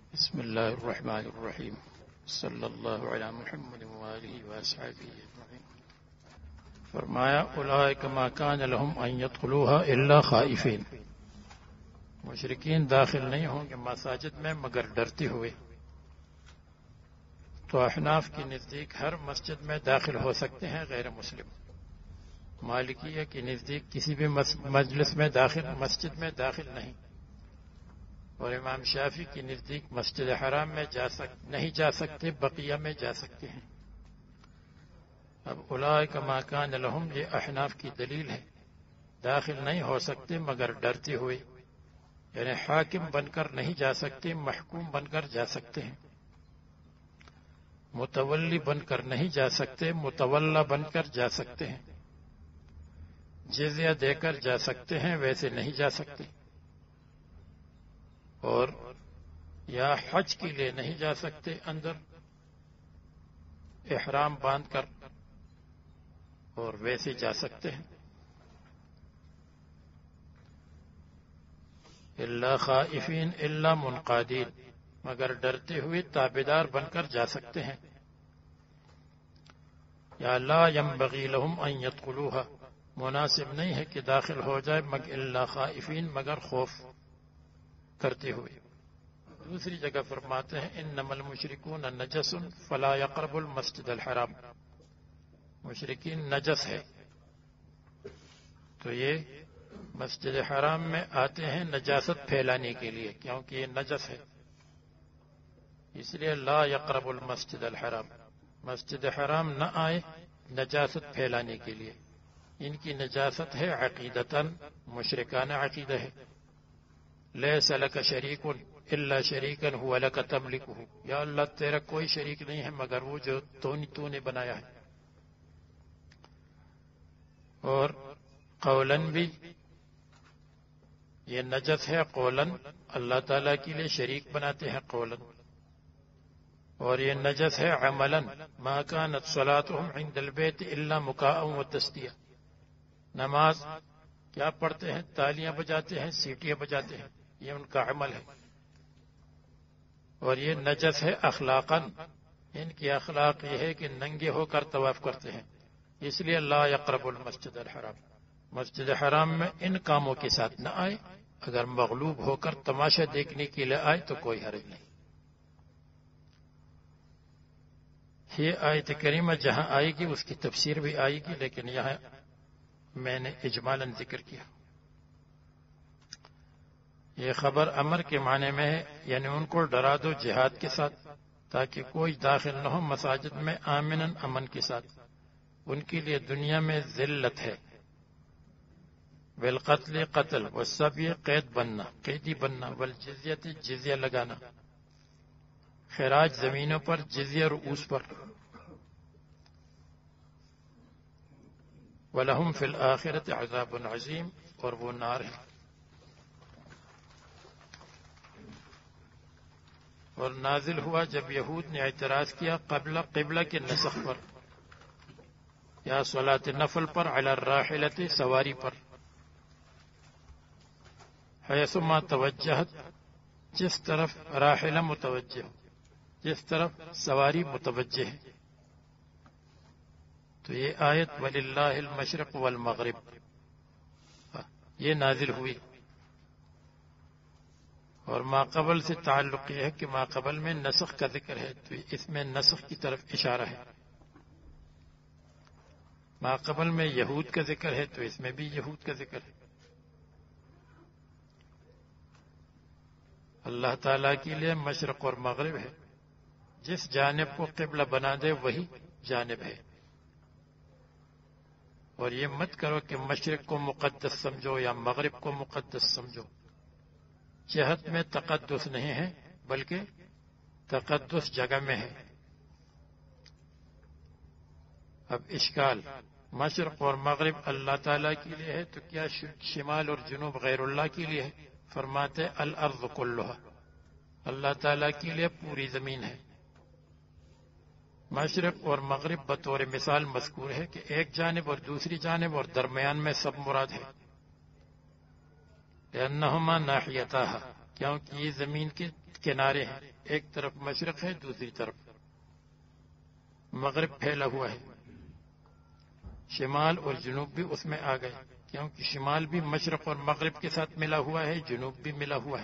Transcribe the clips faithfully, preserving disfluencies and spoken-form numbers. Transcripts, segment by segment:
بسم اللہ الرحمن الرحیم صلی اللہ علی محمد وآلہ وصحبہ اجمعین۔ فرمایا اولئک ما کان لهم ان يدخلوها الا خائفین، مشرکین داخل نہیں ہوں گے مساجد میں مگر ڈرتے ہوئے۔ تو احناف کے نزدیک ہر مسجد میں داخل ہو سکتے ہیں غیر مسلم، مالکیہ کے نزدیک کسی بھی مجلس میں داخل مسجد میں داخل نہیں، اور امام شافعی کے نزدیک مسجد حرام میں جا سک نہیں جا سکتے، بقیہ میں جا سکتے ہیں۔ اب اولئک ما کان لهم، یہ احناف کی دلیل ہے، داخل نہیں ہو سکتے مگر ڈرتے ہوئے، یعنی حاکم بن کر نہیں جا سکتے، محکوم بن کر جا سکتے ہیں۔ متولی بن کر نہیں جا سکتے، متولا بن کر جا سکتے ہیں۔ جزیہ دے کر جا سکتے ہیں، ویسے نہیں جا سکتے۔ اور یا حج کے لیے نہیں جا سکتے، اندر احرام باندھ کر، اور ویسے جا سکتے ہیں۔ الا خائفین الا منقادین، مگر ڈرتے ہوئے تابعدار بن کر جا سکتے ہیں۔ یا لا ينبغی لهم ان يدخلوها، مناسب نہیں ہے کہ داخل ہو جائے مگر الا خائفین، مگر خوف کرتے ہوئے۔ دوسری جگہ فرماتے ہیں انما المشرکون نجس فلا يقرب المسجد الحرام، مشرکین نجس ہے، تو یہ مسجد حرام میں آتے ہیں نجاست پھیلانے کے لیے، کیونکہ یہ نجس ہے، اس لیے لا يقرب المسجد الحرام، مسجد حرام نہ آئے نجاست پھیلانے کے لیے۔ ان کی نجاست ہے عقیدتاً، مشرکانہ عقیدہ ہے۔ لیس لک شریک الا شریکا هو لک تملکہ، یا اللہ تیرا کوئی شریک نہیں ہے مگر وہ جو تو نے بنایا ہے۔ اور قولاً بھی یہ نجس ہے، قولاً اللہ تعالیٰ کے لیے شریک بناتے ہیں قولاً، اور یہ نجس ہے عملاً، ما كانت صلاتهم عند البيت الا مکاء وتسدیہ، نماز کیا پڑھتے ہیں؟ تالیاں بجاتے ہیں، سیٹیاں بجاتے ہیں، یہ ان کا عمل ہے۔ اور یہ نجس ہے اخلاقاً، ان کی اخلاق یہ ہے کہ ننگے ہو کر طواف کرتے ہیں، اس لیے لا يقرب المسجد الحرام، مسجد حرام میں ان کاموں کے ساتھ نہ آئے۔ اگر مغلوب ہو کر تماشا دیکھنے کے لیے آئے تو کوئی حرج نہیں۔ یہ آیت کریمہ جہاں آئے گی اس کی تفسیر بھی آئے گی، لیکن یہاں میں نے اجمالاً ذکر کیا۔ یہ خبر امر کے معنی میں ہے، یعنی ان کو ڈرا دو جہاد کے ساتھ تاکہ کوئی داخل نہ ہو مساجد میں آمناً، امن کے ساتھ۔ ان کے لیے دنیا میں ذلت ہے، بالقتل قتل، والسبی قید بننا، قیدی بننا، والجزیت جزیہ لگانا، خراج زمینوں پر، جزیہ رؤوس پر۔ وَلَهُمْ فِي الْآخِرَةِ عَذَابٌ عَظِيمٌ، اور وہ نار ہے۔ اور نازل ہوا جب یہود نے اعتراض کیا قبل قبلہ کے نسخ پر، یا صلاۃ نفل پر، علی الراحلۃ، سواری پر، حیثما توجہت، جس طرف راحلہ متوجہ ہو، جس طرف سواری متوجہ ہے۔ تو یہ آیت وَلِلَّهِ الْمَشْرِقُ وَالْمَغْرِبُ یہ نازل ہوئی، اور ما قبل سے تعلق یہ ہے کہ ما قبل میں نسخ کا ذکر ہے، تو اس میں نسخ کی طرف اشارہ ہے۔ ما قبل میں یہود کا ذکر ہے تو اس میں بھی یہود کا ذکر ہے۔ اللہ تعالیٰ کے لیے مشرق اور مغرب ہے، جس جانب کو قبلہ بنا دے وہی جانب ہے۔ اور یہ مت کرو کہ مشرق کو مقدس سمجھو یا مغرب کو مقدس سمجھو، جہت میں تقدس نہیں ہے بلکہ تقدس جگہ میں ہے۔ اب اشکال، مشرق اور مغرب اللہ تعالیٰ کے لیے ہے تو کیا شمال اور جنوب غیر اللہ کے لیے ہے؟ فرماتے الارض کلھا، اللہ تعالیٰ کے لیے پوری زمین ہے۔ مشرق اور مغرب بطور مثال مذکور ہے کہ ایک جانب اور دوسری جانب اور درمیان میں سب مراد ہے۔ لأنہما ناحیتاہا، کیونکہ یہ زمین کے کنارے ہیں، ایک طرف مشرق ہے، دوسری طرف مغرب پھیلا ہوا ہے. شمال اور جنوب بھی اس میں آ گئے، کیونکہ شمال بھی مشرق اور مغرب کے ساتھ ملا ہوا ہے، جنوب بھی ملا ہوا ہے.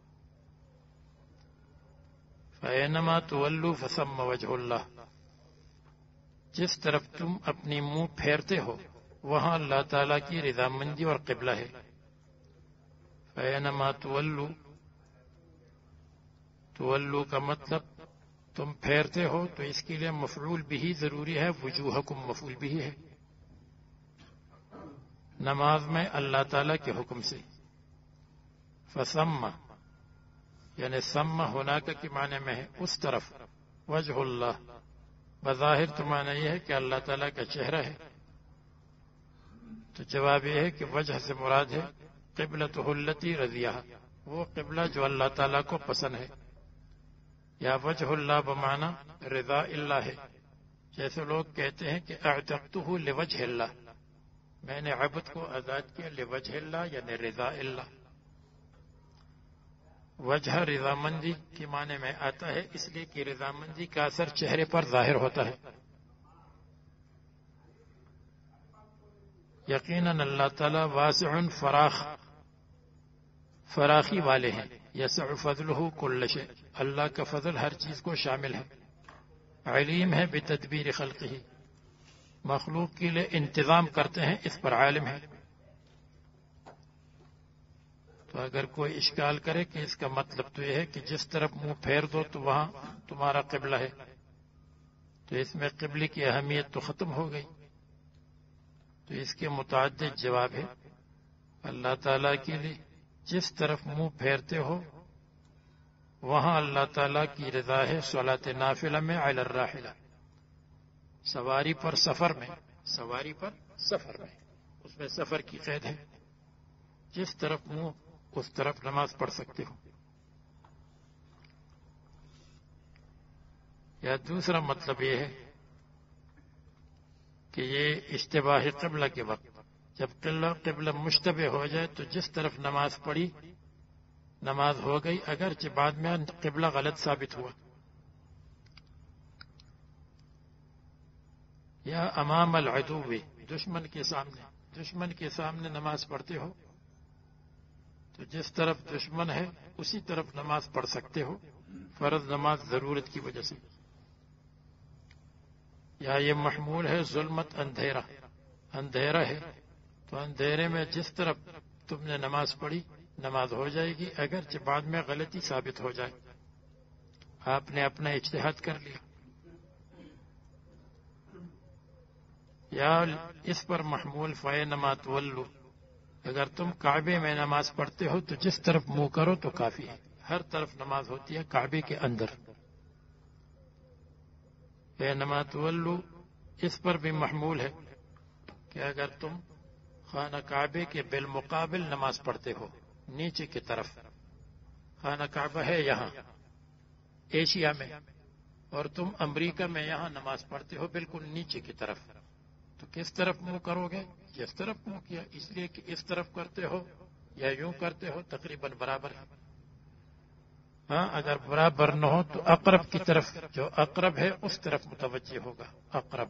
فَأَيْنَمَا تُوَلُّوا فَثَمَّ وَجْهُ اللَّهِ، جس طرف تم اپنی منہ پھیرتے ہو وہاں اللہ تعالیٰ کی رضامندی اور قبلہ ہے. فَأَيْنَمَا تُوَلُّوا، تولو کا مطلب تم پھیرتے ہو، تو اس کے لیے مفعول بھی ضروری ہے، وجوہکم مفعول بھی ہے نماز میں اللہ تعالیٰ کے حکم سے. فثم یعنی سم ہونا کا کی معنی میں ہے اس طرف، وجہ اللہ بظاہر تو معنی یہ ہے کہ اللہ تعالیٰ کا چہرہ ہے. تو جواب یہ ہے کہ وجہ سے مراد ہے قبلتہ التی رضیہ، وہ قبلہ جو اللہ تعالیٰ کو پسند ہے. یا وجہ اللہ بمعنی رضا اللہ ہے، جیسے لوگ کہتے ہیں کہ اعتقتہ لوجہ اللہ، میں نے عبد کو آزاد کیا لوجہ اللہ یعنی رضا اللہ. وجہ رضامندی کے معنی میں آتا ہے، اس لیے کہ رضامندی کا اثر چہرے پر ظاہر ہوتا ہے. یقیناً اللہ تعالیٰ واسع فراخ فراخی والے ہیں. یسع فضلہ کل شیء، اللہ کا فضل ہر چیز کو شامل ہے. علیم ہے بتدبیر خلقہ، مخلوق کے لیے انتظام کرتے ہیں، اس پر عالم ہے. تو اگر کوئی اشکال کرے کہ اس کا مطلب تو یہ ہے کہ جس طرف منہ پھیر دو تو وہاں تمہارا قبلہ ہے، تو اس میں قبلے کی اہمیت تو ختم ہو گئی. تو اس کے متعدد جواب ہے. اللہ تعالیٰ کے لیے جس طرف منہ پھیرتے ہو وہاں اللہ تعالیٰ کی رضا ہے. صلاۃ نافلہ میں علی الراحلہ، سواری پر سفر میں، سواری پر سفر میں، اس میں سفر کی قید ہے. جس طرف منہ اس طرف نماز پڑھ سکتے ہو. یا دوسرا مطلب یہ ہے کہ یہ اشتباہ قبلہ کے وقت جب قبلہ قبلہ مشتبہ ہو جائے تو جس طرف نماز پڑھی نماز ہو گئی، اگرچہ بعد میں قبلہ غلط ثابت ہوا. یا امام العدو، دشمن کے سامنے، دشمن کے سامنے نماز پڑھتے ہو تو جس طرف دشمن ہے اسی طرف نماز پڑھ سکتے ہو، فرض نماز ضرورت کی وجہ سے. یا یہ محمول ہے ظلمت، اندھیرا، اندھیرا ہے تو اندھیرے میں جس طرف تم نے نماز پڑھی نماز ہو جائے گی، اگرچہ بعد میں غلطی ثابت ہو جائے، آپ نے اپنا اجتہاد کر لیا. یا اس پر محمول فَأَيْنَمَا تُوَلُّوا، اگر تم کعبے میں نماز پڑھتے ہو تو جس طرف منہ کرو تو کافی ہے. ہر طرف نماز ہوتی ہے کعبے کے اندر. فَأَيْنَمَا تُوَلُّوا اس پر بھی محمول ہے کہ اگر تم خانہ کعبے کے بالمقابل نماز پڑھتے ہو، نیچے کی طرف، خانہ کعبہ ہے یہاں ایشیا میں اور تم امریکہ میں یہاں نماز پڑھتے ہو بالکل نیچے کی طرف، تو کس طرف منہ کرو گے؟ جس طرف منہ کیا، اس لیے کہ اس طرف کرتے ہو یا یوں کرتے ہو تقریباً برابر ہے. ہاں اگر برابر نہ ہو تو اقرب کی طرف، جو اقرب ہے اس طرف متوجہ ہوگا، اقرب.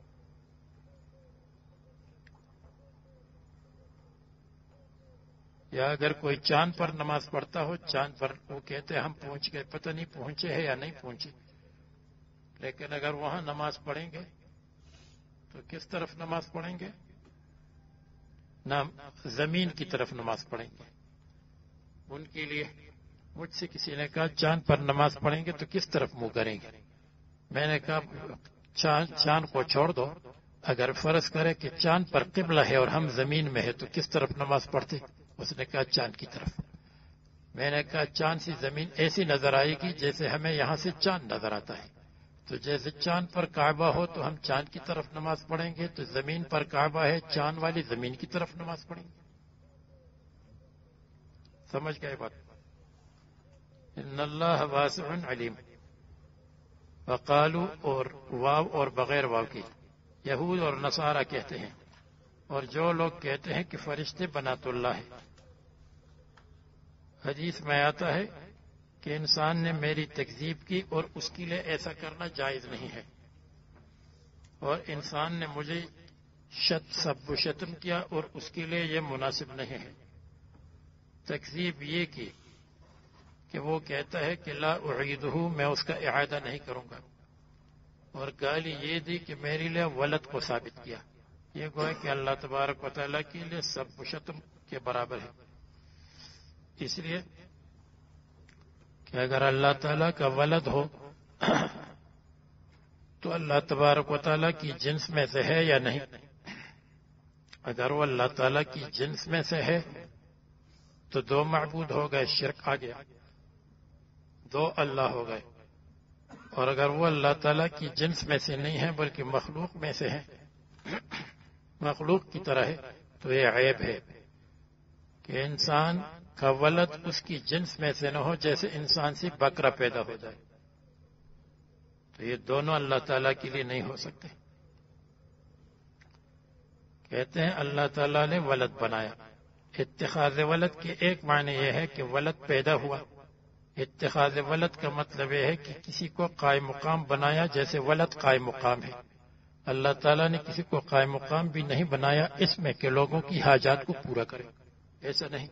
یا اگر کوئی چاند پر نماز پڑھتا ہو، چاند پر وہ کہتے ہیں ہم پہنچ گئے، پتہ نہیں پہنچے ہیں یا نہیں پہنچے، لیکن اگر وہاں نماز پڑھیں گے تو کس طرف نماز پڑھیں گے؟ نہ زمین کی طرف نماز پڑھیں گے. ان کے لیے مجھ سے کسی نے کہا چاند پر نماز پڑھیں گے تو کس طرف منہ کریں گے؟ میں نے کہا چاند چاند کو چھوڑ دو، اگر فرض کرے کہ چاند پر قبلہ ہے اور ہم زمین میں ہے تو کس طرف نماز پڑھتے؟ اس نے کہا چاند کی طرف. میں نے کہا چاند سی زمین ایسی نظر آئے گی جیسے ہمیں یہاں سے چاند نظر آتا ہے، تو جیسے چاند پر کعبہ ہو تو ہم چاند کی طرف نماز پڑھیں گے، تو زمین پر کعبہ ہے، چاند والی زمین کی طرف نماز پڑھیں گے. سمجھ گئے بات؟ ان اللہ واسع علیم. وقالو اور واو اور بغیر واو کی یہود اور نصارہ کہتے ہیں، اور جو لوگ کہتے ہیں کہ فرشتے بنات اللہ ہے. حدیث میں آتا ہے کہ انسان نے میری تکذیب کی اور اس کے لیے ایسا کرنا جائز نہیں ہے، اور انسان نے مجھے شت سب و شتم کیا اور اس کے لیے یہ مناسب نہیں ہے۔ تکذیب یہ کی کہ وہ کہتا ہے کہ لا اعیدہ، میں اس کا اعادہ نہیں کروں گا، اور گالی یہ دی کہ میرے لیے ولد کو ثابت کیا۔ یہ گویا کہ اللہ تبارک و تعالیٰ کے لیے سب و شتم کے برابر ہے۔ اس لیے کہ اگر اللہ تعالیٰ کا ولد ہو تو اللہ تبارک و تعالیٰ کی جنس میں سے ہے یا نہیں؟ اگر وہ اللہ تعالیٰ کی جنس میں سے ہے تو دو معبود ہو گئے، شرک آ گیا، دو اللہ ہو گئے۔ اور اگر وہ اللہ تعالیٰ کی جنس میں سے نہیں ہے بلکہ مخلوق میں سے ہے، مخلوق کی طرح ہے، تو یہ عیب ہے کہ انسان کا ولد اس کی جنس میں سے نہ ہو، جیسے انسان سے بکرا پیدا ہو جائے، تو یہ دونوں اللہ تعالیٰ کے لیے نہیں ہو سکتے۔ کہتے ہیں اللہ تعالیٰ نے ولد بنایا۔ اتخاذ ولد کے ایک معنی یہ ہے کہ ولد پیدا ہوا، اتخاذ ولد کا مطلب یہ ہے کہ کسی کو قائم مقام بنایا، جیسے ولد قائم مقام ہے۔ اللہ تعالیٰ نے کسی کو قائم مقام بھی نہیں بنایا اس میں کہ لوگوں کی حاجات کو پورا کرے، ایسا نہیں۔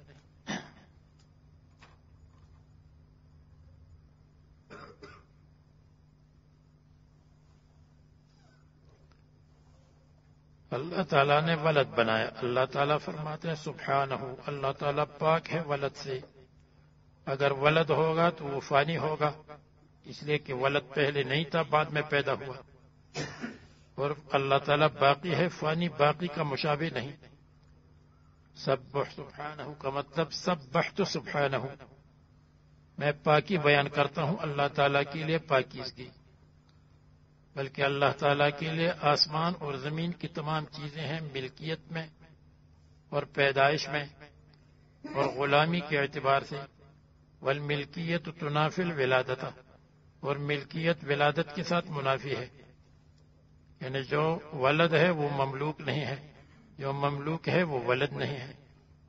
اللہ تعالیٰ نے ولد بنایا۔ اللہ تعالیٰ فرماتے ہیں سبحانہ، اللہ تعالیٰ پاک ہے ولد سے۔ اگر ولد ہوگا تو وہ فانی ہوگا، اس لیے کہ ولد پہلے نہیں تھا، بعد میں پیدا ہوا۔ اور اللہ تعالیٰ باقی ہے، فانی باقی کا مشابہ نہیں۔ سبح سبحانہ کا مطلب سبحت سبحانہ، میں پاکی بیان کرتا ہوں اللہ تعالیٰ کے لیے پاکیزگی، بلکہ اللہ تعالیٰ کے لیے آسمان اور زمین کی تمام چیزیں ہیں، ملکیت میں اور پیدائش میں اور غلامی کے اعتبار سے۔ والملکیت تنافی الولادت، اور ملکیت ولادت کے ساتھ منافی ہے، یعنی جو ولد ہے وہ مملوک نہیں ہے، جو مملوک ہے وہ ولد نہیں ہے۔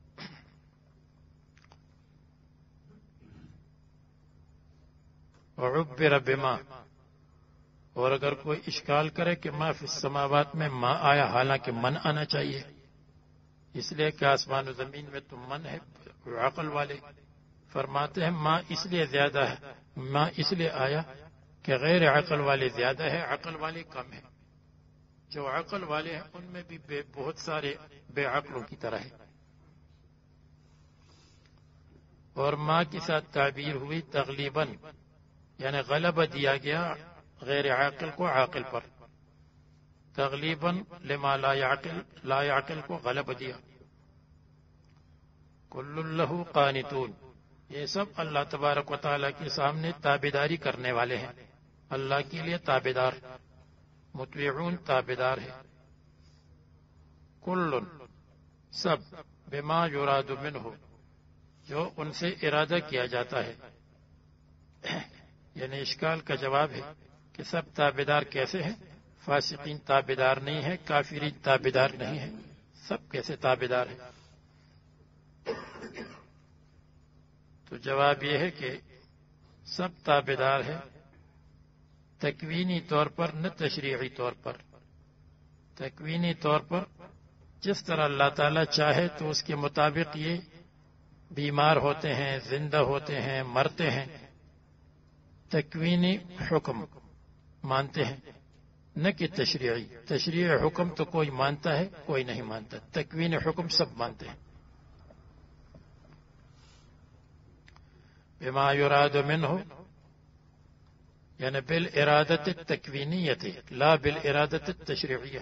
وعبر بما، اور اگر کوئی اشکال کرے کہ ما فی السماوات میں ما آیا، حالانکہ من آنا چاہیے، اس لیے کہ آسمان و زمین میں تو من ہے۔ عقل والے فرماتے ہیں ما اس لیے زیادہ ہے، ما اس لیے آیا کہ غیر عقل والے زیادہ ہے، عقل والے کم ہے۔ جو عقل والے ہیں ان میں بھی بے بہت سارے بے عقلوں کی طرح ہے۔ اور ما کے ساتھ تعبیر ہوئی تغلیباً، یعنی غلبہ دیا گیا غیر عاقل کو عاقل پر، تغلیباً لما لا يعقل، لا يعقل کو غلبہ دیا۔ کل لہ قانتون، یہ سب اللہ تبارک و تعالیٰ کے سامنے تابعداری کرنے والے ہیں، اللہ کے لیے تابعدار، مطیعون تابعدار ہے۔ کل سب، بما یراد منہ، جو ان سے ارادہ کیا جاتا ہے، یعنی اشکال کا جواب ہے کہ سب تابعدار کیسے ہیں؟ فاسقین تابعدار نہیں ہے، کافرین تابعدار نہیں ہے، سب کیسے تابعدار ہیں؟ تو جواب یہ ہے کہ سب تابعدار ہے، تکوینی طور پر نہ تشریعی طور پر۔ تکوینی طور پر جس طرح اللہ تعالیٰ چاہے تو اس کے مطابق یہ بیمار ہوتے ہیں، زندہ ہوتے ہیں، مرتے ہیں، تکوینی حکم مانتے ہیں، نہ کہ تشریعی۔ تشریعی حکم تو کوئی مانتا ہے، کوئی نہیں مانتا، تکوینی حکم سب مانتے ہیں۔ بما یراد منہ، یعنی بالارادت التکوینیت لا بالارادت التشریعیہ،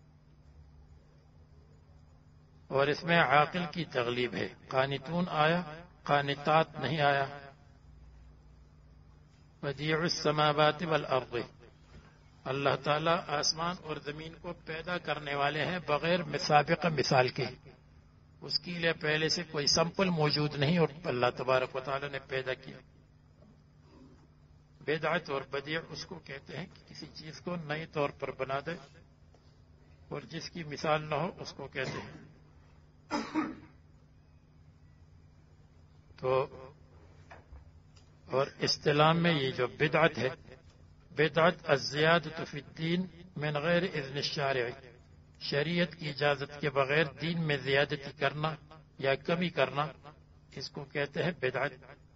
اور اس میں عاقل کی تغلیب ہے۔ قانتون آیا، قانتات نہیں آیا۔ بدیع السماوات والارض، اللہ تعالیٰ آسمان اور زمین کو پیدا کرنے والے ہیں بغیر سابق مثال کے، اس کے لیے پہلے سے کوئی سمپل موجود نہیں اور اللہ تبارک و تعالیٰ نے پیدا کیا۔ بدعت اور بدیع اس کو کہتے ہیں کہ کسی چیز کو نئے طور پر بنا دے، اور جس کی مثال نہ ہو اس کو کہتے ہیں۔ تو اور اصطلاح میں یہ جو بدعت ہے، بدعت الزیادۃ فی الدین من غیر اذن الشارع، شریعت کی اجازت کے بغیر دین میں زیادتی کرنا یا کمی کرنا، اس کو کہتے ہیں بدعت.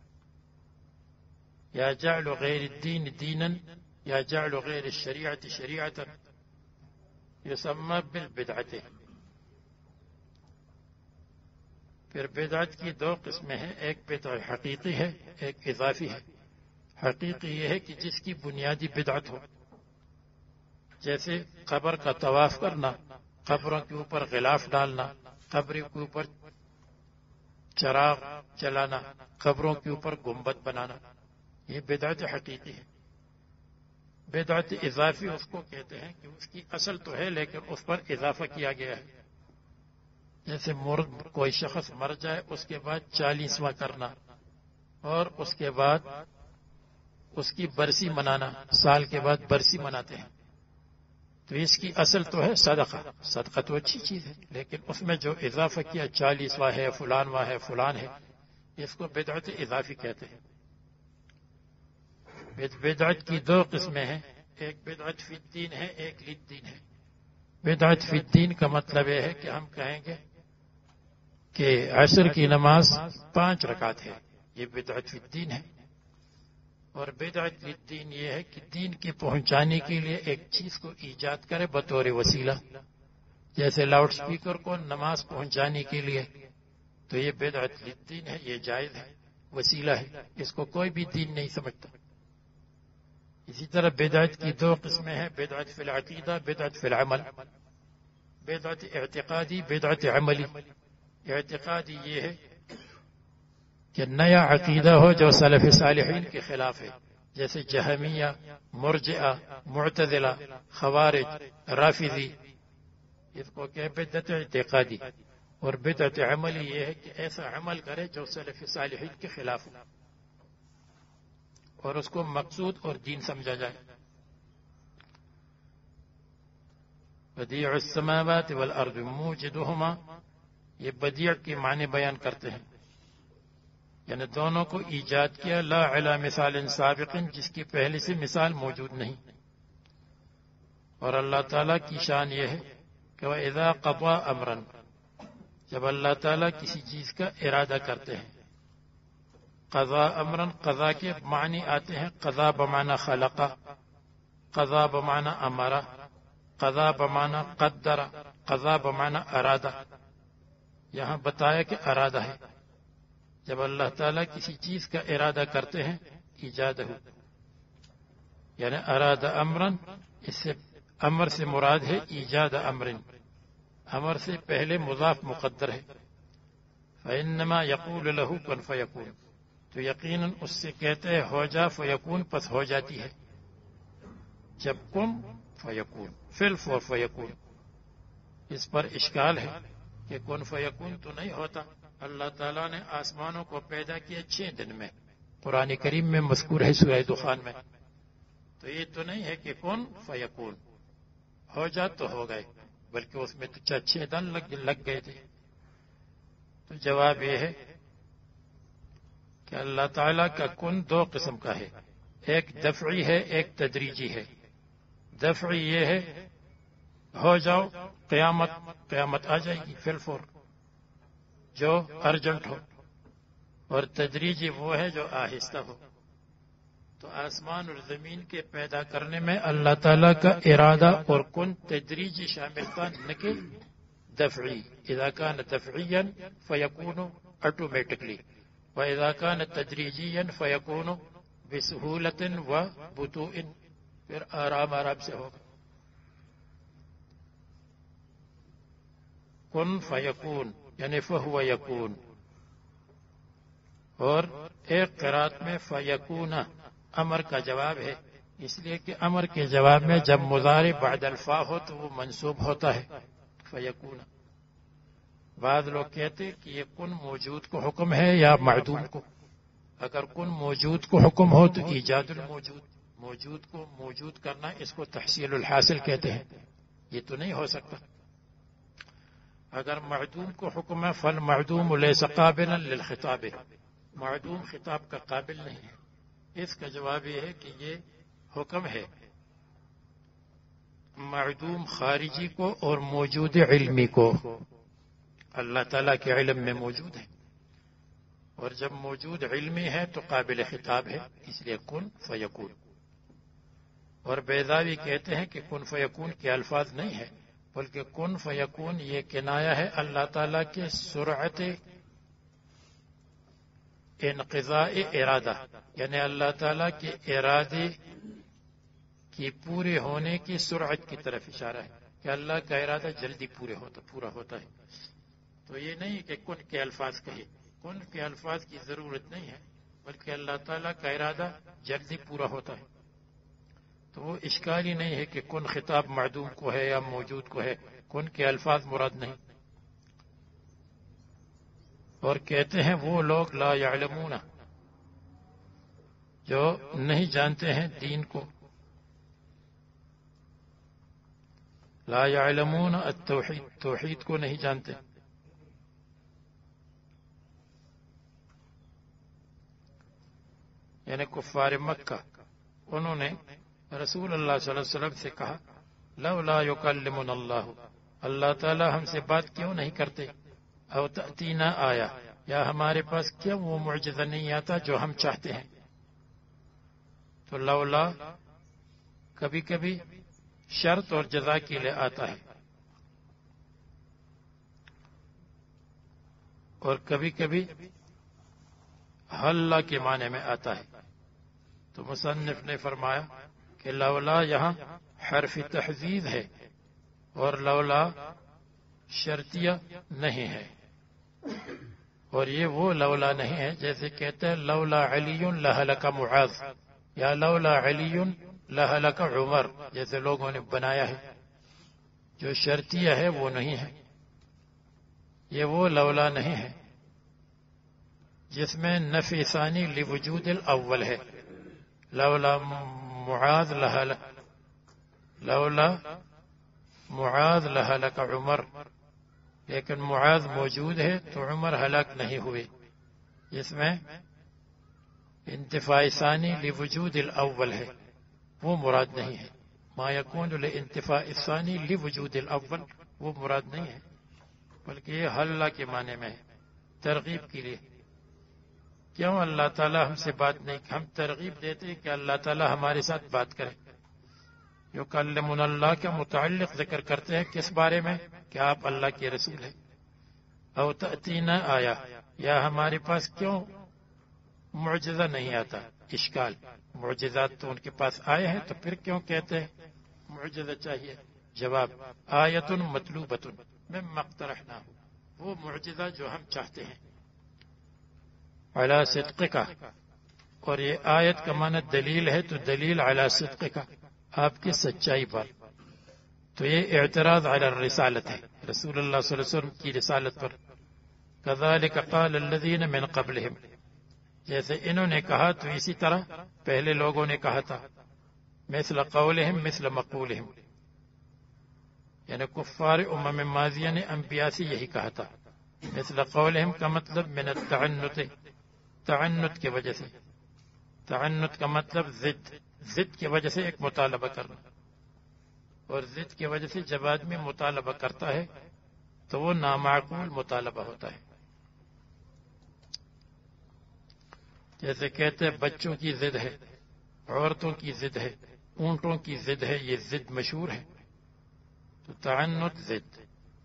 یا جعل غیر الدین دینا یا جعل غیر الشریعت شریعتا یسمى بالبدعت. پھر بدعت کی دو قسمیں ہیں، ایک بدعت حقیقی ہے، ایک اضافی ہے. حقیقی یہ ہے کہ جس کی بنیادی بدعت ہو، جیسے قبر کا طواف کرنا، قبروں کے اوپر غلاف ڈالنا، قبر کے اوپر چراغ جلانا، قبروں کے اوپر گنبد بنانا، یہ بدعت حقیقی ہے. بدعت اضافی اس کو کہتے ہیں کہ اس کی اصل تو ہے لیکن اس پر اضافہ کیا گیا ہے. جیسے مرد کوئی شخص مر جائے اس کے بعد چالیسواں کرنا اور اس کے بعد اس کی برسی منانا، سال کے بعد برسی مناتے ہیں. تو اس کی اصل تو ہے صدقہ، صدقہ تو اچھی چیز ہے، لیکن اس میں جو اضافہ کیا چالیسواں ہے، فلانواں ہے، فلان ہے، اس کو بدعت اضافی کہتے ہیں. بدعت کی دو قسمیں ہیں، ایک بدعت فی الدین ہے، ایک للدین ہے. بدعت فی الدین کا مطلب یہ ہے کہ ہم کہیں گے کہ عصر کی نماز پانچ رکعت ہے، یہ بدعت فی الدین ہے. اور بدعت للدین یہ ہے کہ دین کی پہنچانے کے لیے ایک چیز کو ایجاد کرے بطور وسیلہ، جیسے لاؤڈ سپیکر کو نماز پہنچانے کے لیے، تو یہ بدعت للدین ہے، یہ جائز ہے، وسیلہ ہے، اس کو کوئی بھی دین نہیں سمجھتا. اسی طرح بدعت کی دو قسمیں ہیں، بدعت فی العقیدہ، بدعت فی العمل. بدعت اعتقادی، بدعت عملی. اعتقادی یہ ہے کہ نیا عقیدہ ہو جو سلف صالحین کے خلاف ہے، جیسے جہمیہ، مرجئہ، معتزلہ، خوارج، رافضی، اس کو کہ بدعت اعتقادی. اور بدعت عملی یہ ہے کہ ایسا عمل کرے جو سلف صالحین کے خلاف ہو اور اس کو مقصود اور دین سمجھا جائے. بدیع السماوات والارض موجدہما، یہ بدیع کے معنی بیان کرتے ہیں، یعنی دونوں کو ایجاد کیا، لا علی مثال سابق، جس کی پہلے سے مثال موجود نہیں. اور اللہ تعالیٰ کی شان یہ ہے کہ وَإِذَا قَضَى أَمْرًا، جب اللہ تعالیٰ کسی چیز کا ارادہ کرتے ہیں. قضا امرن، قضا کے معنی آتے ہیں، قضا بمعنی خلقہ، قضا بمعنی امرہ، قضا بمعنی قدرہ، قضا بمعنی ارادہ. یہاں بتایا کہ ارادہ ہے، جب اللہ تعالیٰ کسی چیز کا ارادہ کرتے ہیں ایجاد ہو، یعنی ارادہ امرن، اس سے امر سے مراد ہے ایجاد امرن، امر سے پہلے مضاف مقدر ہے. فإنما يقول له كن فيكون، تو یقیناً اس سے کہتے ہیں ہو جا، فیکون، پس ہو جاتی ہے. جب کن فیکون، فل فور فیکون. اس پر اشکال ہے کہ کن فیکون تو نہیں ہوتا. اللہ تعالیٰ نے آسمانوں کو پیدا کیا چھ دن میں، قرآن کریم میں مذکور ہے سورہ دخان میں. تو یہ تو نہیں ہے کہ کن فیکون، ہو جا تو ہو گئے، بلکہ اس میں تو چھ دن لگ لگ گئے تھے. تو جواب یہ ہے کہ اللہ تعالیٰ کا کن دو قسم کا ہے، ایک دفعی ہے، ایک تدریجی ہے. دفعی یہ ہے ہو جاؤ، قیامت قیامت آ جائے گی فی الفور، جو ارجنٹ ہو. اور تدریجی وہ ہے جو آہستہ ہو. تو آسمان اور زمین کے پیدا کرنے میں اللہ تعالیٰ کا ارادہ اور کن تدریجی شامل تھا، نہ کہ دفعی. اذا کان دفعیا فیکون آٹومیٹکلی، وَإِذَا كَانَ تَدْرِيجِيًا فَيَكُونُ بِسُهُولَةٍ وَبُطُوءٍ، پھر آرام آرام سے ہوگا. کن فیکون یعنی فہو یکون. اور ایک قرات میں فیکون امر کا جواب ہے، اس لیے کہ امر کے جواب میں جب مضارع بعد الفا ہو تو وہ منصوب ہوتا ہے فیکون. بعض لوگ کہتے کہ یہ کن موجود کو حکم ہے یا معدوم کو. اگر کن موجود کو حکم ہو تو ایجاد الموجود، موجود کو موجود کرنا، اس کو تحصیل الحاصل کہتے ہیں. یہ تو نہیں ہو سکتا. اگر معدوم کو حکم ہے فالمعدوم لیس قابلا للخطاب، معدوم خطاب کا قابل نہیں ہے. اس کا جواب یہ ہے کہ یہ حکم ہے معدوم خارجی کو اور موجود علمی کو. اللہ تعالیٰ کے علم میں موجود ہے، اور جب موجود علمی ہے تو قابل خطاب ہے، اس لیے کن فیکون. اور بیضاوی کہتے ہیں کہ کن فیکون کے الفاظ نہیں ہے، بلکہ کن فیکون یہ کنایہ ہے اللہ تعالیٰ کے سرعت انقضاء ارادہ، یعنی اللہ تعالیٰ کے ارادے کی پورے ہونے کی سرعت کی طرف اشارہ ہے کہ اللہ کا ارادہ جلدی پورے ہوتا پورا ہوتا ہے. تو یہ نہیں کہ کن کے الفاظ کہے، کن کے الفاظ کی ضرورت نہیں ہے، بلکہ اللہ تعالیٰ کا ارادہ جلدی پورا ہوتا ہے. تو وہ اشکال ہی نہیں ہے کہ کن خطاب معدوم کو ہے یا موجود کو ہے، کن کے الفاظ مراد نہیں. اور کہتے ہیں وہ لوگ لا یعلمون، جو نہیں جانتے ہیں دین کو، لا یعلمون التوحید، توحید کو نہیں جانتے. یعنی کفار مکہ، انہوں نے رسول اللہ صلی اللہ علیہ وسلم سے کہا لولا یکلمنا اللہ، اللہ تعالی ہم سے بات کیوں نہیں کرتے، او تأتینا آیا، یا ہمارے پاس کیوں وہ معجزہ نہیں آتا جو ہم چاہتے ہیں. تو لولا کبھی کبھی شرط اور جزا کے لیے آتا ہے، اور کبھی کبھی حل کے معنی میں آتا ہے. تو مصنف نے فرمایا کہ لولا یہاں حرف تحذیب ہے اور لولا شرطیہ نہیں ہے. اور یہ وہ لولا نہیں ہے جیسے کہتے ہیں لولا علی لہلک معاذ، یا لولا علی لہلک عمر، جیسے لوگوں نے بنایا ہے. جو شرطیہ ہے وہ نہیں ہے، یہ وہ لولا نہیں ہے جس میں نفی ثانی لوجود الاول ہے. لولا معاذ لہلک، لولا معاذ لہلک عمر، لیکن معاذ موجود ہے تو عمر ہلاک نہیں ہوئے. اس میں انتفاع ثانی لوجود الاول ہے، وہ مراد نہیں ہے. ما یکون لانتفاع الثانی لوجود الاول وہ مراد نہیں ہے، بلکہ یہ حل کے معنی میں ہے، ترغیب کے لیے. کیوں اللہ تعالیٰ ہم سے بات نہیں، ہم ترغیب دیتے ہیں کہ اللہ تعالیٰ ہمارے ساتھ بات کرے. یکلمنا اللہ کا متعلق ذکر کرتے ہیں کس بارے میں، کہ آپ اللہ کے رسول ہیں. او تأتینا آیا، یا ہمارے پاس کیوں معجزہ نہیں آتا. اشکال، معجزات تو ان کے پاس آئے ہیں تو پھر کیوں کہتے ہیں معجزہ چاہیے. جواب آیت مطلوبۃ مما اقترحناہ، وہ معجزہ جو ہم چاہتے ہیں. علی صدقک، اور یہ آیت کا معنی دلیل ہے، تو دلیل علی صدقک، آپ کی سچائی پر. تو یہ اعتراض علی الرسالت ہے، رسول اللہ صلی اللہ علیہ وسلم کی رسالت پر. کذالک قال الذین من قبلہم، جیسے انہوں نے کہا تو اسی طرح پہلے لوگوں نے کہا تھا. مثل قولہم مثل مقولہم، یعنی کفار امم ماضیہ نے انبیاء سے یہی کہا تھا. مثل قولہم کا مطلب من التعنت، تعنت کی وجہ سے. تعنت کا مطلب ضد، ضد کی وجہ سے ایک مطالبہ کرنا، اور ضد کی وجہ سے جب آدمی مطالبہ کرتا ہے تو وہ نامعقول مطالبہ ہوتا ہے. جیسے کہتے ہیں بچوں کی ضد ہے، عورتوں کی ضد ہے، اونٹوں کی ضد ہے، یہ ضد مشہور ہے. تو تعنت ضد.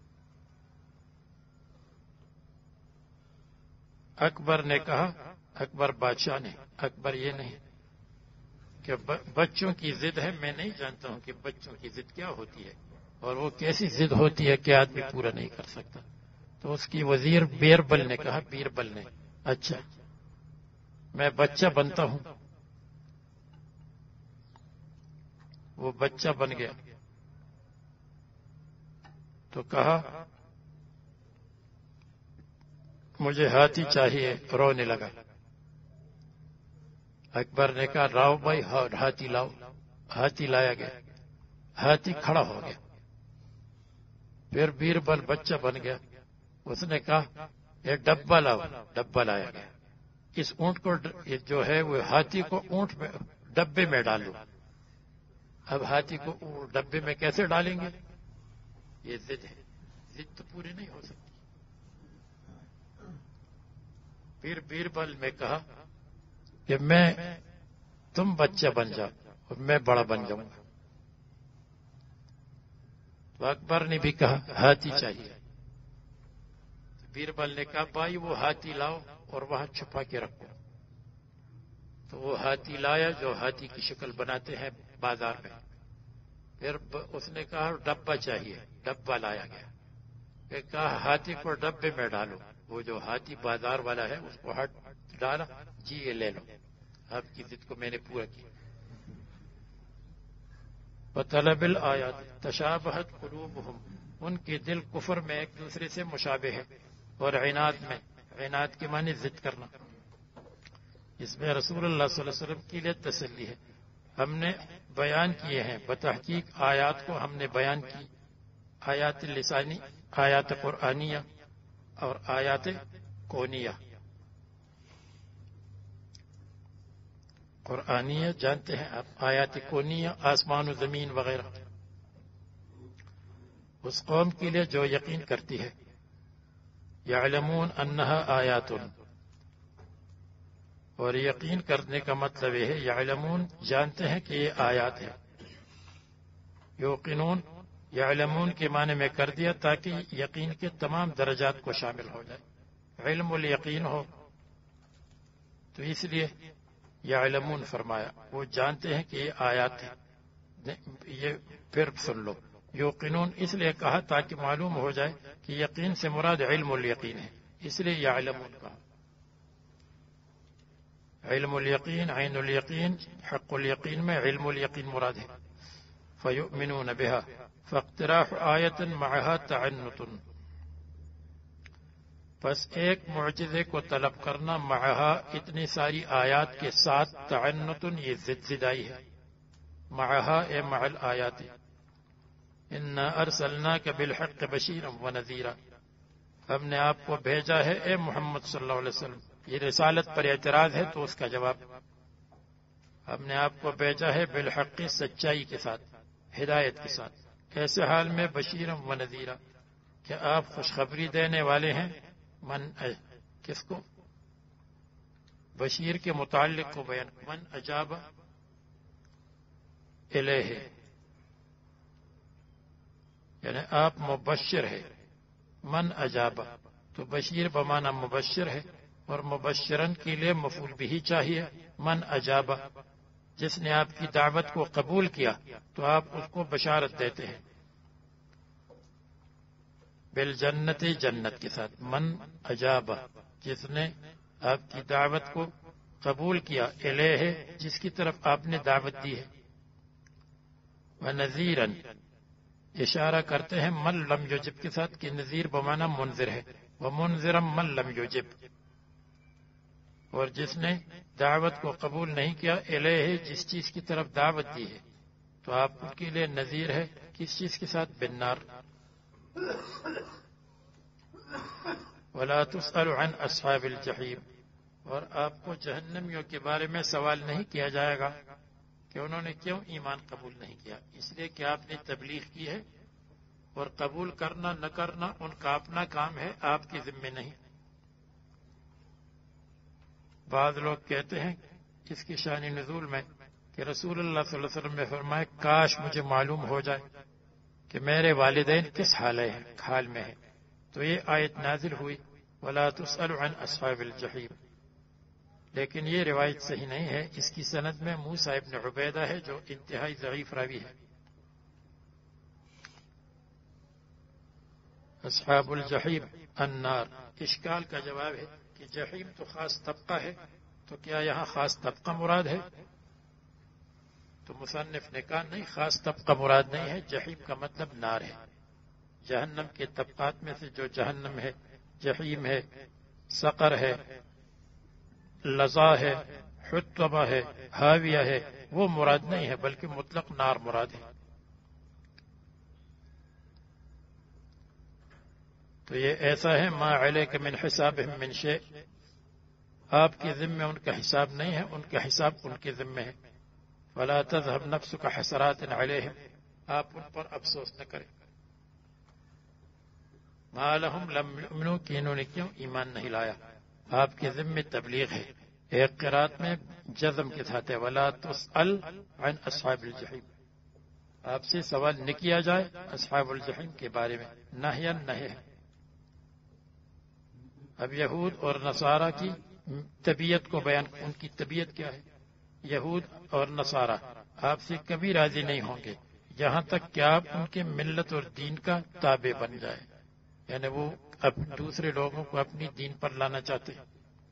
اکبر نے کہا، اکبر بادشاہ نے، اکبر یہ نہیں کہ بچوں کی ضد ہے. میں نہیں جانتا ہوں کہ بچوں کی ضد کیا ہوتی ہے اور وہ کیسی ضد ہوتی ہے کہ آدمی پورا نہیں کر سکتا. تو اس کی وزیر بیربل نے کہا، بیربل نے، اچھا میں بچہ بنتا ہوں. وہ بچہ بن گیا تو کہا مجھے ہاتھی چاہیے، رونے لگا. اکبر نے کہا راؤ بھائی ہاتھی لاؤ. ہاتھی لایا گیا، ہاتھی کھڑا ہو گیا. پھر بیربل بچہ بن گیا. اس نے کہا یہ ڈبہ لاؤ، ڈبہ لایا گیا. اس اونٹ کو جو ہے وہ ہاتھی کو اونٹ میں ڈبے میں ڈالو. اب ہاتھی کو ڈبے میں کیسے ڈالیں گے؟ یہ ضد ہے، ضد تو پوری نہیں ہو سکتی. پھر بیربل میں کہا کہ میں تم بچہ بن جاؤ اور میں بڑا بن جاؤں گا. تو اکبر نے بھی کہا ہاتھی چاہیے. بیربل نے کہا بھائی وہ ہاتھی لاؤ اور وہاں چھپا کے رکھو. تو وہ ہاتھی لایا جو ہاتھی کی شکل بناتے ہیں بازار میں. پھر اس نے کہا ڈبہ چاہیے، ڈبہ لایا گیا. پھر کہا ہاتھی کو ڈبے میں ڈالو. وہ جو ہاتھی بازار والا ہے اس کو ہاتھ ڈالا، جی یہ لے لو، آپ کی ضد کو میں نے پورا کیا. وطلب الآیات تشابہت قلوبہم، ان کے دل کفر میں ایک دوسرے سے مشابہ ہے، اور عناد میں، عناد کے معنی ضد کرنا. اس میں رسول اللہ صلی اللہ علیہ وسلم کے لیے تسلی ہے. ہم نے بیان کیے ہیں، بتحقیق آیات کو ہم نے بیان کی، آیات لسانی، آیات قرآنیہ اور آیات کونیہ. قرآنیہ جانتے ہیں آپ، آیات کونیہ آسمان و زمین وغیرہ. اس قوم کے لیے جو یقین کرتی ہے. یعلمون انہا آیات، اور یقین کرنے کا مطلب یہ ہے یعلمون جانتے ہیں کہ یہ آیات ہے. یوقنون، یعلمون کے معنی میں کر دیا تاکہ یقین کے تمام درجات کو شامل ہو جائے. علم الیقین ہو تو اس لیے یعلمون فرمایا، وہ جانتے ہیں کہ یہ آیات ہے. یہ پھر سن لو، یوقنون اس لیے کہا تاکہ معلوم ہو جائے کہ یقین سے مراد علم الیقین ہے، اس لیے یعلمون کہا. علم الیقین، عین الیقین، حق الیقین میں علم الیقین مراد ہے. فیؤمنون بها فاقتراح آیت معها تعنت، پس ایک معجزے کو طلب کرنا معها اتنی ساری آیات کے ساتھ، تعنت یہ ضد زدائی ہے. معها اے مع الآیات. انا ارسلناک بالحق بشیرا ونذیرا، ہم نے آپ کو بھیجا ہے اے محمد صلی اللہ علیہ وسلم. یہ رسالت پر اعتراض ہے تو اس کا جواب، ہم نے آپ کو بھیجا ہے بالحق، سچائی کے ساتھ، ہدایت کے ساتھ. ایسے حال میں بشیرا و نذیرا، کہ آپ خوشخبری دینے والے ہیں. من کس کو؟ بشیر کے متعلق کو بیان، من اجاب الیہ، یعنی آپ مبشر ہے. من اجاب تو بشیر بمانا مبشر ہے، اور مبشرن کے لیے مفعول بھی چاہیے. من اجاب، جس نے آپ کی دعوت کو قبول کیا تو آپ اس کو بشارت دیتے ہیں بالجنت، جنت کے ساتھ. من اجاب، جس نے آپ کی دعوت کو قبول کیا، الیہ جس کی طرف آپ نے دعوت دی ہے. ونذیرا، اشارہ کرتے ہیں من لم یجب کے ساتھ کہ نذیر بمانا منذر ہے. ومنذرا من لم یجب، اور جس نے دعوت کو قبول نہیں کیا، الیہ جس چیز کی طرف دعوت دی ہے تو آپ ان کے لیے نذیر ہے. کس چیز کے ساتھ؟ بالنار. ولا تسأل عن اصحاب الجحیم، اور آپ کو جہنمیوں کے بارے میں سوال نہیں کیا جائے گا کہ انہوں نے کیوں ایمان قبول نہیں کیا. اس لیے کہ آپ نے تبلیغ کی ہے، اور قبول کرنا نہ کرنا ان کا اپنا کام ہے، آپ کے ذمہ نہیں. بعض لوگ کہتے ہیں اس کی شان نزول میں کہ رسول اللہ صلی اللہ علیہ وسلم نے فرمایا کاش مجھے معلوم ہو جائے کہ میرے والدین کس حال ہیں، حال میں ہیں. تو یہ آیت نازل ہوئی ولا تسأل عن اصحاب الجحیم. لیکن یہ روایت صحیح نہیں ہے. اس کی سند میں موسیٰ ابن عبیدہ ہے جو انتہائی ضعیف راوی ہے. اصحاب الجحیم النار. اشکال کا جواب ہے کہ جحیم تو خاص طبقہ ہے، تو کیا یہاں خاص طبقہ مراد ہے؟ تو مصنف نے کہا نہیں، خاص طبقہ مراد نہیں ہے، جحیم کا مطلب نار ہے. جہنم کے طبقات میں سے جو جہنم ہے، جحیم ہے، سقر ہے، لظا ہے، حطبہ ہے، حاویہ ہے، وہ مراد نہیں ہے، بلکہ مطلق نار مراد ہے. تو یہ ایسا ہے ما علیک من حسابہم من شیء، آپ کے ذمے ان کا حساب نہیں ہے، ان کا حساب ان کے ذمے ہے. فلا تذهب نفسك حسرات علیہم، آپ ان پر افسوس نہ کریں. ما لهم لم يؤمنوا، کہ انہوں نے کیوں ایمان نہیں لایا. آپ کے ذمے تبلیغ ہے. ایک قرات میں جزم کے ساتھ ہے ولا تسأل عن اصحاب الجحیم، آپ سے سوال نہ کیا جائے اصحاب الجحیم کے بارے میں. نہیا نہیں ہے. اب یہود اور نصارہ کی طبیعت کو بیان، ان کی طبیعت کیا ہے. یہود اور نصارہ آپ سے کبھی راضی نہیں ہوں گے یہاں تک کہ آپ ان کے ملت اور دین کا تابع بن جائے. یعنی وہ اب دوسرے لوگوں کو اپنی دین پر لانا چاہتے ہیں.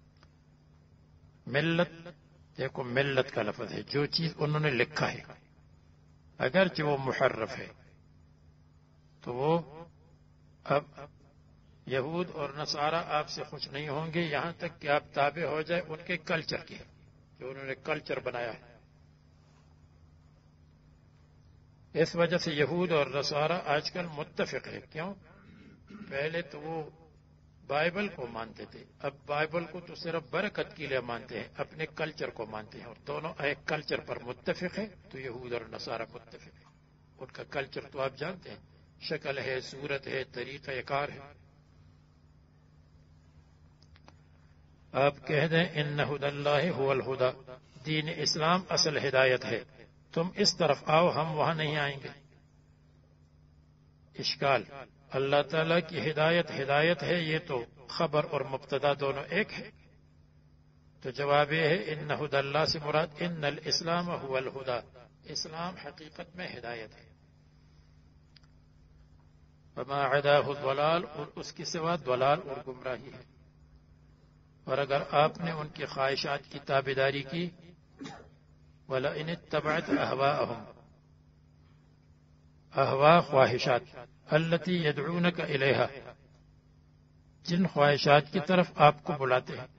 ملت، دیکھو ملت کا لفظ ہے جو چیز انہوں نے لکھا ہے، اگرچہ وہ محرف ہے تو وہ اب یہود اور نصارہ آپ سے خوش نہیں ہوں گے یہاں تک کہ آپ تابع ہو جائے ان کے کلچر کے، جو انہوں نے کلچر بنایا ہے. اس وجہ سے یہود اور نصارہ آج کل متفق ہے. کیوں؟ پہلے تو وہ بائبل کو مانتے تھے، اب بائبل کو تو صرف برکت کے لیے مانتے ہیں، اپنے کلچر کو مانتے ہیں. اور دونوں ایک کلچر پر متفق ہے تو یہود اور نصارہ متفق ہے. ان کا کلچر تو آپ جانتے ہیں، شکل ہے، صورت ہے، طریقہ کار ہے. آپ کہہ دیں ان ھدی اللہ ھو الھدی، دین اسلام اصل ہدایت ہے، تم اس طرف آؤ، ہم وہاں نہیں آئیں گے. اشکال، اللہ تعالیٰ کی ہدایت ہدایت ہے، یہ تو خبر اور مبتدا دونوں ایک ہے. تو جواب یہ ہے ان ھدی اللہ سے مراد ان الاسلام ھو الھدی، اسلام حقیقت میں ہدایت ہے. وما عداہ الضلال، اور اس کے سوا ضلال اور گمراہی ہے. اور اگر آپ نے ان کی خواہشات کی تابعداری کی، وَلَئِنِ اتَّبَعْتَ أَهْوَاءَهُمْ، احوا خواہشات، التی یدعونک الیہا، جن خواہشات کی طرف آپ کو بلاتے ہیں.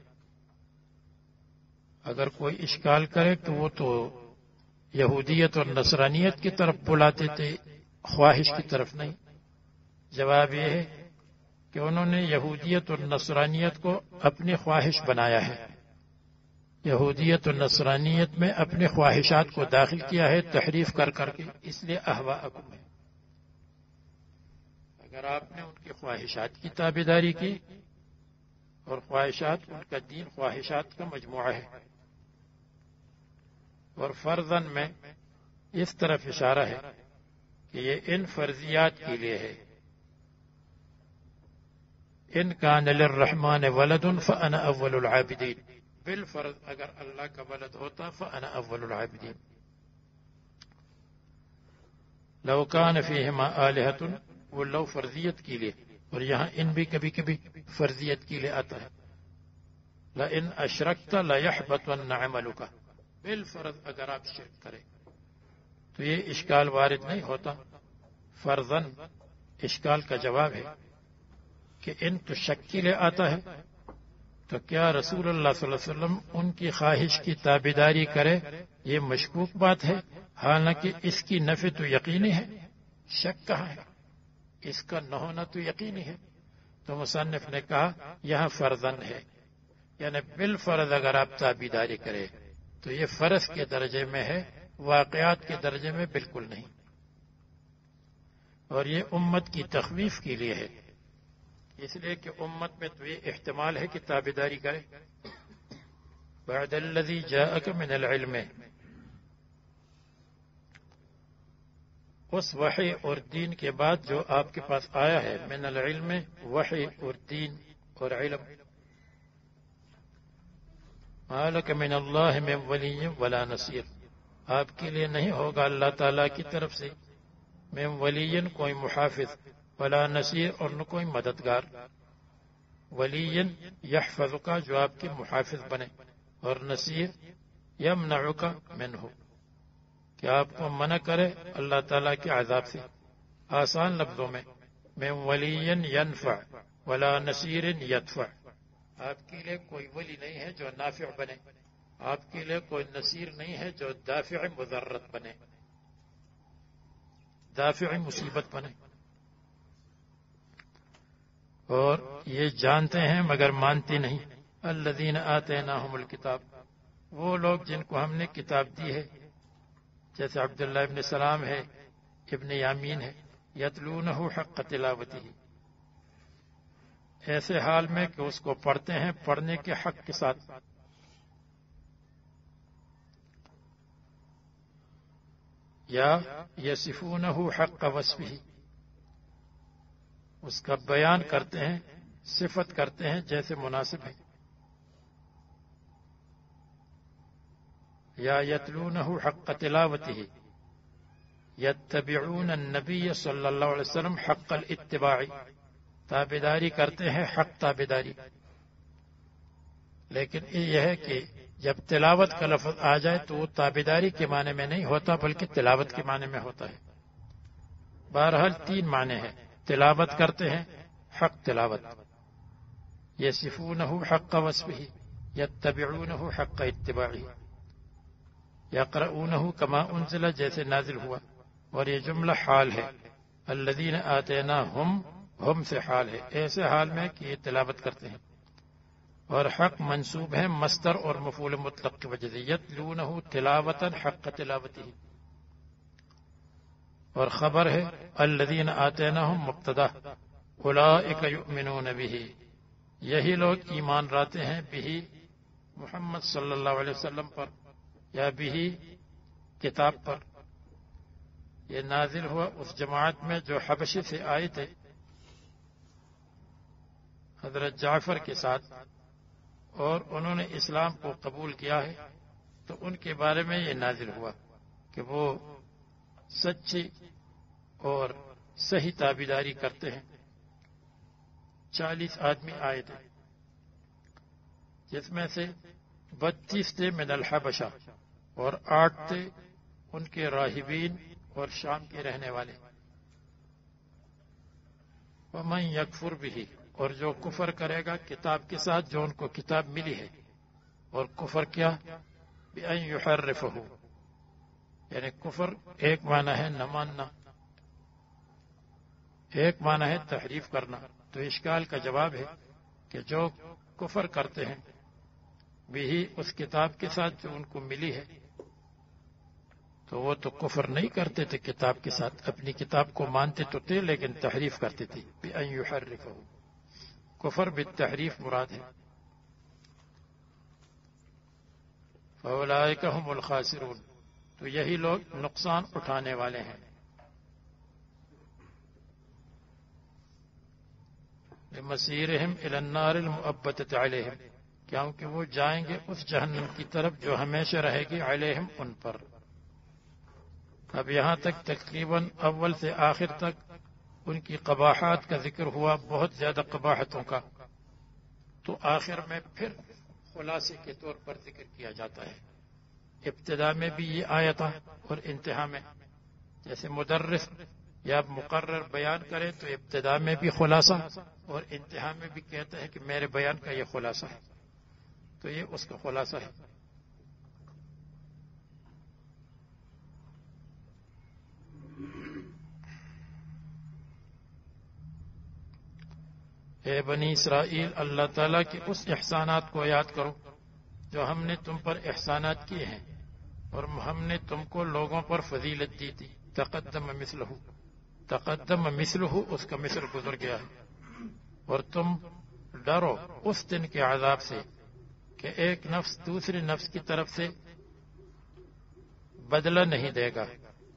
اگر کوئی اشکال کرے تو وہ تو یہودیت اور نصرانیت کی طرف بلاتے تھے، خواہش کی طرف نہیں. جواب یہ ہے کہ انہوں نے یہودیت اور نصرانیت کو اپنی خواہش بنایا ہے. یہودیت اور نصرانیت میں اپنی خواہشات کو داخل کیا ہے تحریف کر کر کے، اس لیے احواءکم ہے. اگر آپ نے ان کی خواہشات کی تابعداری کی، اور خواہشات ان کا دین خواہشات کا مجموعہ ہے. اور فرضاً میں اس طرف اشارہ ہے کہ یہ ان فرضیات کے لیے ہے. ان کان للرحمن ولد فانا اول العابدین، بالفرض اگر اللہ کا ولد ہوتا فانا اول العابدین. لو کان فیہما آلہۃ، وہ لو فرضیت کے لیے، اور یہاں ان بھی کبھی کبھی فرضیت کے لیے آتا ہے. لئن اشرکت لیحبطن عملک، بالفرض اگر آپ شرک کریں تو یہ اشکال وارد نہیں ہوتا. فرضاً اشکال کا جواب ہے کہ ان تو شک کے لیے آتا ہے، تو کیا رسول اللہ صلی اللہ علیہ وسلم ان کی خواہش کی تابعداری کرے؟ یہ مشکوک بات ہے، حالانکہ اس کی نفی تو یقینی ہے. شک کہاں ہے؟ اس کا نہ ہونا تو یقینی ہے. تو مصنف نے کہا یہاں فرضاً ہے، یعنی بالفرض اگر آپ تابعداری کرے تو یہ فرض کے درجے میں ہے، واقعات کے درجے میں بالکل نہیں. اور یہ امت کی تخویف کے لیے ہے، اس لیے کہ امت میں تو یہ احتمال ہے کہ تابعداری کرے. بعد الذی جاءک من العلم، اس وحی اور دین کے بعد جو آپ کے پاس آیا ہے، من العلم، وحی اور دین اور علم. ما لک من اللہ من ولی ولا نصیر، آپ کے لیے نہیں ہوگا اللہ تعالی کی طرف سے من ولی، کوئی محافظ، ولا نصیر، اور نہ کوئی مددگار. ولی یحفظک، جو آپ کے محافظ بنے، اور نصیر یمنعک منہ، کہ آپ کو منع کرے اللہ تعالیٰ کے عذاب سے. آسان لفظوں میں من ولی ینفع ولا نصیر یدفع، آپ کے لیے کوئی ولی نہیں ہے جو نافع بنے، آپ کے لیے کوئی نصیر نہیں ہے جو دافع مضرت بنے، دافع مصیبت بنے. اور یہ جانتے ہیں مگر مانتے نہیں. الذین آتیناہم الکتاب، وہ لوگ جن کو ہم نے کتاب دی ہے، جیسے عبداللہ ابن سلام ہے، ابن یامین ہے، یتلونہ حق تلاوتہ، ایسے حال میں کہ اس کو پڑھتے ہیں پڑھنے کے حق کے ساتھ، یا یصفونہ حق وصفہ، اس کا بیان کرتے ہیں، صفت کرتے ہیں جیسے مناسب ہے، یا یتلونہ حق تلاوتہ، یتبعون النبی صلی اللہ علیہ وسلم حق الاتباع، تابعداری کرتے ہیں حق تابعداری. لیکن یہ ہے کہ جب تلاوت کا لفظ آ جائے تو وہ تابعداری کے معنی میں نہیں ہوتا بلکہ تلاوت کے معنی میں ہوتا ہے. بہرحال تین معنی ہیں، تلاوت کرتے ہیں حق تلاوت، یصفونہ حق وصفہ، یتبعونہ حق اتباعہ، یقرؤونہ کما انزل جیسے نازل ہوا. اور یہ جملہ حال ہے، الذین آتیناہم، ہم سے حال ہے، ایسے حال میں کہ یہ تلاوت کرتے ہیں. اور حق منصوب ہے مصدر اور مفعول مطلق کی وجہ سے، یتلونہ تلاوتا حق تلاوتہ. اور خبر ہے الذین آتیناہم مبتدا، اولئک یؤمنون بہ، یہی لوگ ایمان لاتے ہیں بہ محمد صلی اللہ علیہ وسلم پر، یا بہ کتاب پر. یہ نازل ہوا اس جماعت میں جو حبشے سے آئے تھے حضرت جعفر کے ساتھ، اور انہوں نے اسلام کو قبول کیا ہے، تو ان کے بارے میں یہ نازل ہوا کہ وہ سچی اور صحیح تابعداری کرتے ہیں. چالیس آدمی آئے تھے جس میں سے بتیس تھے من الحبشہ اور آٹھ تھے ان کے راہبین اور شام کے رہنے والے. ومن یکفر بہ، اور جو کفر کرے گا کتاب کے ساتھ جو ان کو کتاب ملی ہے. اور کفر کیا؟ بأن یحرفہ، یعنی کفر ایک معنی ہے نہ ماننا، ایک معنی ہے تحریف کرنا. تو اشکال کا جواب ہے کہ جو کفر کرتے ہیں بھی اس کتاب کے ساتھ جو ان کو ملی ہے، تو وہ تو کفر نہیں کرتے تھے کتاب کے ساتھ، اپنی کتاب کو مانتے تو تھے لیکن تحریف کرتے تھے. بأن یحرفہ، کفر بالتحریف مراد ہے. فاولئک هم الخاسرون، تو یہی لوگ نقصان اٹھانے والے ہیں. لمسیرہم الی النار المؤبدۃ علیہم، کیونکہ وہ جائیں گے اس جہنم کی طرف جو ہمیشہ رہے گی علیہم، ان پر. اب یہاں تک تقریباً اول سے آخر تک ان کی قباحات کا ذکر ہوا، بہت زیادہ قباحتوں کا. تو آخر میں پھر خلاصے کے طور پر ذکر کیا جاتا ہے. ابتدا میں بھی یہ آیا تھا اور انتہا میں، جیسے مدرس یا مقرر بیان کرے تو ابتدا میں بھی خلاصہ اور انتہا میں بھی کہتا ہے کہ میرے بیان کا یہ خلاصہ ہے، تو یہ اس کا خلاصہ ہے. اے بنی اسرائیل، اللہ تعالیٰ کے اس احسانات کو یاد کرو جو ہم نے تم پر احسانات کیے ہیں، اور ہم نے تم کو لوگوں پر فضیلت دی تھی. تقدم مثلہ، تقدم مثلہ، اس کا مثل گزر گیا ہے. اور تم ڈرو اس دن کے عذاب سے کہ ایک نفس دوسری نفس کی طرف سے بدلہ نہیں دے گا،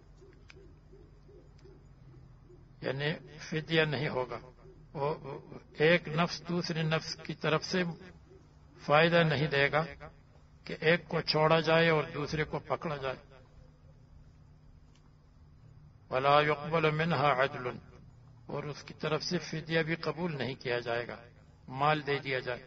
یعنی فدیہ نہیں ہوگا. وہ ایک نفس دوسری نفس کی طرف سے فائدہ نہیں دے گا کہ ایک کو چھوڑا جائے اور دوسرے کو پکڑا جائے. ولا يقبل منها عدل، اور اس کی طرف سے فدیہ بھی قبول نہیں کیا جائے گا، مال دے دیا جائے.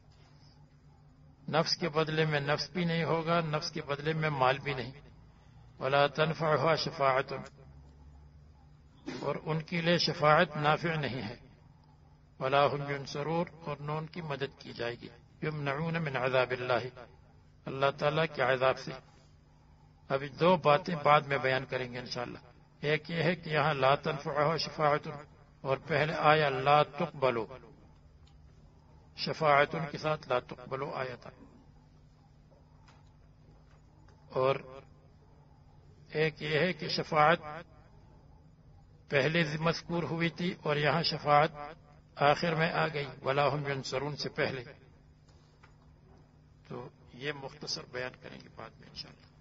نفس کے بدلے میں نفس بھی نہیں ہوگا، نفس کے بدلے میں مال بھی نہیں. ولا تنفعها شفاعت، اور ان کے لیے شفاعت نافع نہیں ہے. ولا هم ينصرون، اور نہ ان کی مدد کی جائے گی. یمنعون من عذاب اللہ، اللہ تعالیٰ کے عذاب سے. ابھی دو باتیں بعد میں بیان کریں گے انشاءاللہ. ایک یہ ہے کہ یہاں لا تنفعها شفاعت، اور پہلے آیا لا تقبل شفاعت ان کے ساتھ لا تقبل آیتا. اور ایک یہ ہے کہ شفاعت پہلے مذکور ہوئی تھی اور یہاں شفاعت آخر میں آ گئی ولا هم ينصرون سے پہلے. تو یہ مختصر بیان کریں گے بعد میں انشاءاللہ.